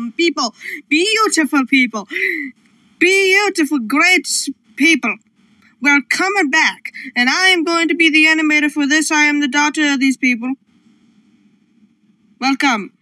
awesome people, beautiful people, beautiful, great people. We're coming back, and I am going to be the animator for this. I am the daughter of these people. Welcome.